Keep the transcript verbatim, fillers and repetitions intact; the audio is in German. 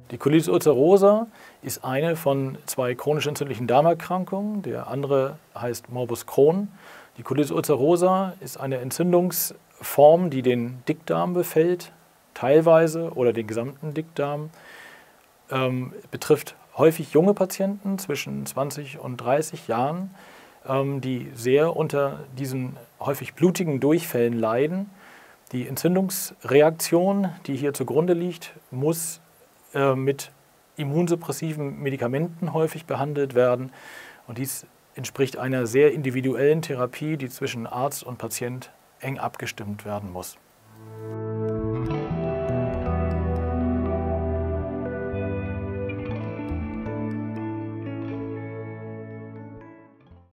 Die Colitis ulcerosa ist eine von zwei chronisch entzündlichen Darmerkrankungen. Der andere heißt Morbus Crohn. Die Colitis ulcerosa ist eine Entzündungsform, die den Dickdarm befällt, teilweise oder den gesamten Dickdarm. Ähm, betrifft häufig junge Patienten zwischen zwanzig und dreißig Jahren, ähm, die sehr unter diesen häufig blutigen Durchfällen leiden. Die Entzündungsreaktion, die hier zugrunde liegt, muss äh, mit immunsuppressiven Medikamenten häufig behandelt werden. Und dies entspricht einer sehr individuellen Therapie, die zwischen Arzt und Patient eng abgestimmt werden muss.